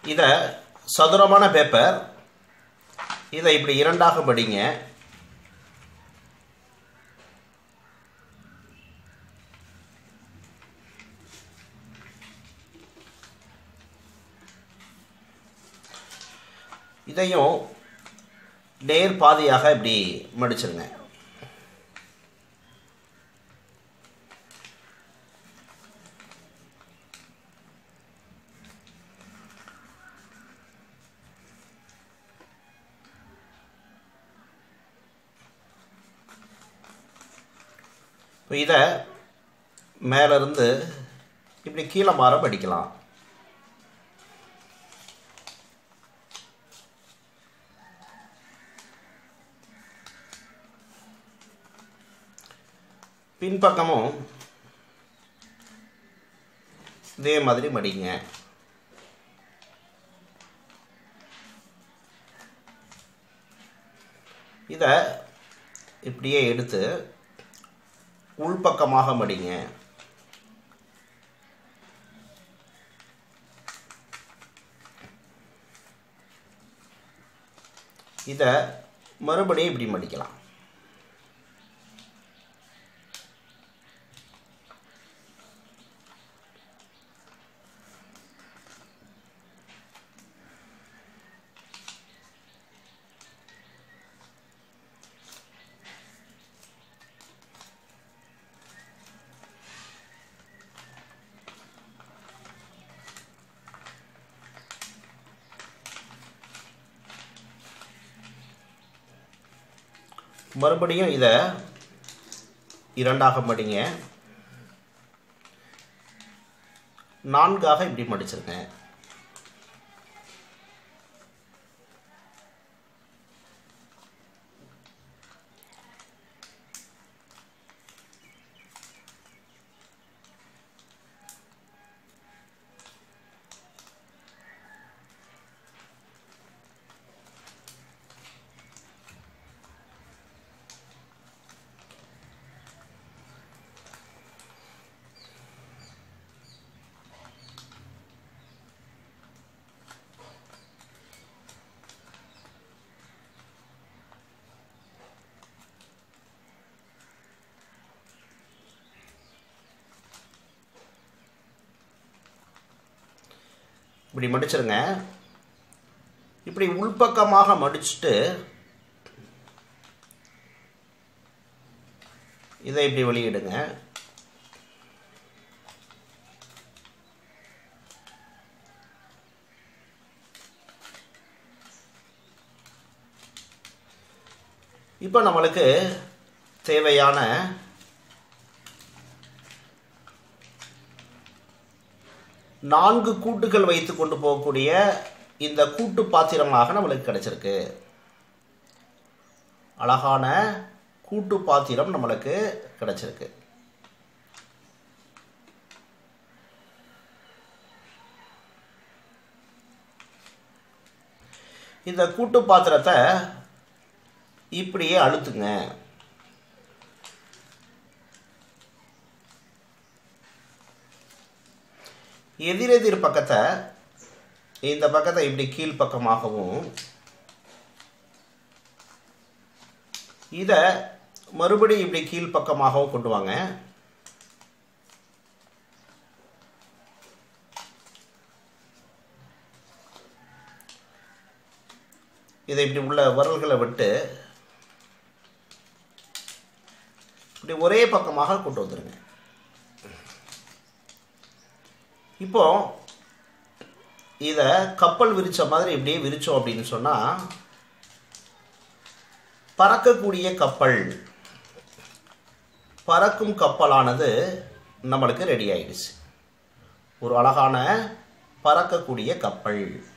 இதை சதுரமான பேப்பர், இதை இப்படி இரண்டாக மடிங்க. இதையும் நேர் பாதியாக இப்படி மடிச்சிருங்க. இதை மேலிருந்து இப்படி கீழே மாற படிக்கலாம். பின்பக்கமும் இதே மாதிரி மடிங்க. இதை இப்படியே எடுத்து உள்பக்கமாக மடிங்க. இதை மறுபடியும் இப்படி மடிக்கலாம். மறுபடியும் இதை இரண்டாக மடிங்க. நான்காக இப்படி மடிச்சிருங்க. இப்படி மடிச்சிருங்க. இப்படி உள்பக்கமாக மடிச்சுட்டு இதை இப்படி வெளியிடுங்க. இப்போ நம்மளுக்கு தேவையான நான்கு கூட்டுகள் வைத்து கொண்டு போகக்கூடிய இந்த கூட்டு பாத்திரமாக நம்மளுக்கு கிடைச்சிருக்கு. அழகான கூட்டு பாத்திரம் நம்மளுக்கு கிடைச்சிருக்கு. இந்த கூட்டு பாத்திரத்தை இப்படியே அழுத்துங்க. எதிரெதிர் பக்கத்தை இந்த பக்கத்தை இப்படி கீழ் பக்கமாகவும் இதை மறுபடியும் இப்படி கீழ் பக்கமாகவும் கொண்டு வாங்க. இதை இப்படி உள்ள விரல்களை விட்டு இப்படி ஒரே பக்கமாக கொண்டு வந்துருங்க. இப்போ இதை கப்பல் விரிச்ச மாதிரி இப்படியே விரிச்சோம் அப்படின்னு சொன்னால் பறக்கக்கூடிய கப்பல், பறக்கும் கப்பலானது நம்மளுக்கு ரெடி ஆயிடுச்சு. ஒரு அழகான பறக்கக்கூடிய கப்பல்.